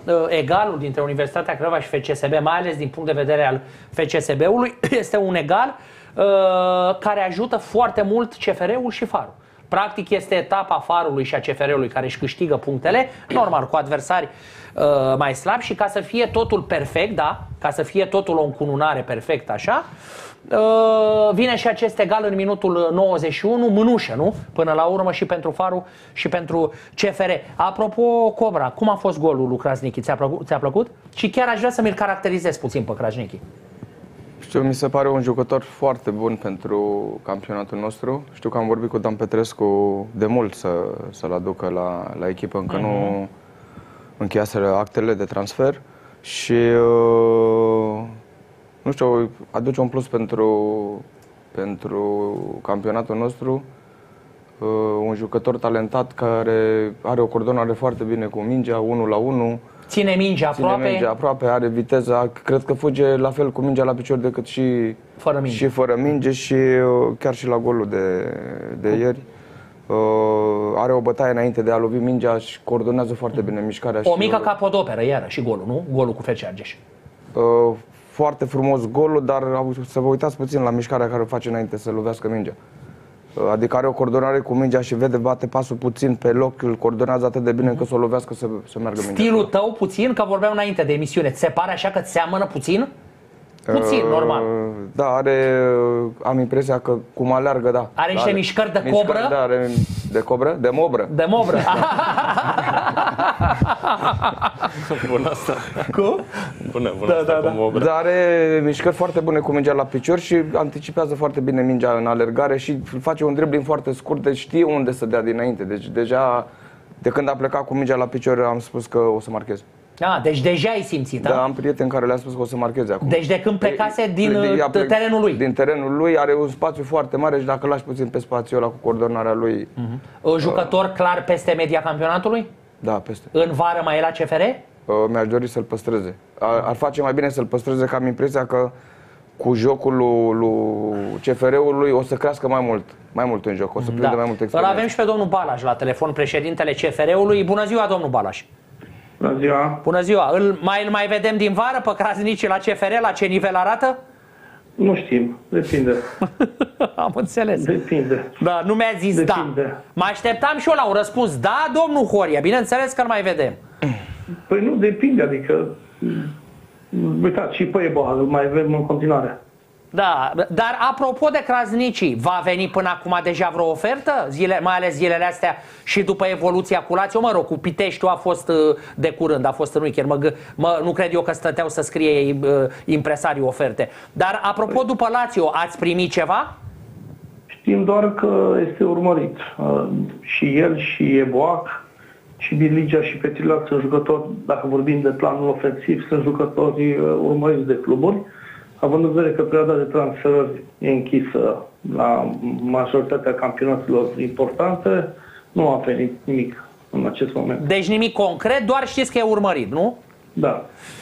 egalul dintre Universitatea Craiova și FCSB, mai ales din punct de vedere al FCSB-ului, este un egal care ajută foarte mult CFR-ul și Farul. Practic este etapa Farului și a CFR-ului care își câștigă punctele, normal, cu adversari mai slabi, și ca să fie totul perfect, da, ca să fie totul o încununare perfectă așa, vine și acest egal în minutul 91, mânușă, nu? Până la urmă și pentru Farul și pentru CFR. Apropo, Cobra, cum a fost golul lui Krasniqi? Ți-a plăcut? Și chiar aș vrea să mi-l caracterizez puțin pe Krasniqi. Știu, mi se pare un jucător foarte bun pentru campionatul nostru. Știu că am vorbit cu Dan Petrescu de mult să-l aducă la echipă, încă nu încheiaseră actele de transfer și nu știu, aduce un plus pentru campionatul nostru. Un jucător talentat care are o coordonare foarte bine cu mingea, 1-1. Ține mingea aproape, are viteza, cred că fuge la fel cu mingea la picior decât și fără minge și chiar și la golul de ieri. Are o bătaie înainte de a lovi mingea și coordonează foarte bine mișcarea. O mică capodoperă, iară, și golul, nu? Golul cu FC Argeș. Foarte frumos golul, dar să vă uitați puțin la mișcarea care o face înainte să lovească mingea. Adică are o coordonare cu mingea și vede, bate pasul puțin pe loc, îl coordonează atât de bine încât să o lovească să meargă mingea. Stilul tău puțin, că vorbeam înainte de emisiune, ți se pare așa că ți seamănă puțin? Puțin, normal. Da, am impresia că cum aleargă, da. Are niște mișcări de cobră? Da, are de cobră? De mobră. De mobră. Bună asta. Cum? Bună asta cu mobră. Dar are mișcări foarte bune cu mingea la picior și anticipează foarte bine mingea în alergare și face un dribbling foarte scurt, deci știe unde să dea dinainte. Deci deja, de când a plecat cu mingea la picior, am spus că o să marcheze. Deci deja ai simțit, da? Da, am prieteni care le-a spus că o să marcheze acum. Deci de când plecase din terenul lui. Din terenul lui, are un spațiu foarte mare și dacă lași puțin pe spațiul ăla cu coordonarea lui... Jucător clar peste media campionatului? Da, peste. În vară mai e la CFR? Mi-aș dori să-l păstreze. Ar face mai bine să-l păstreze, că am impresia că cu jocul lui CFR-ului o să crească mai mult în joc, o să prindă mai mult experiență. Îl avem și pe domnul Balaș la telefon, președintele CFR-ului. Bună ziua, domnul Balaș! Bună ziua! Bună ziua! Îl mai vedem din vară pe Krasniqi la CFR? La ce nivel arată? Nu știm, depinde. Am înțeles. Depinde. Da, nu mi-a zis depinde. Da. Mă așteptam și eu la un răspuns. Da, domnul Horia, bineînțeles că îl mai vedem. Păi nu, depinde, adică... Uitați, și pe Eboa îl mai avem în continuare. Da, dar apropo de Krasniqi, va veni până acum deja vreo ofertă? Mai ales zilele astea și după evoluția cu Lazio, mă rog, cu Piteștiu a fost de curând, a fost în weekend. Nu cred eu că stăteau să scrie impresarii oferte. Dar apropo, după Lazio, ați primit ceva? Știm doar că este urmărit. Și el, și Eboac, și Birligea și Petrilac sunt jucători, dacă vorbim de planul ofensiv, sunt jucători urmăriți de cluburi. Având în vedere că perioada de transferări e închisă la majoritatea campionatelor importante, nu a venit nimic în acest moment. Deci nimic concret, doar știți că e urmărit, nu? Da.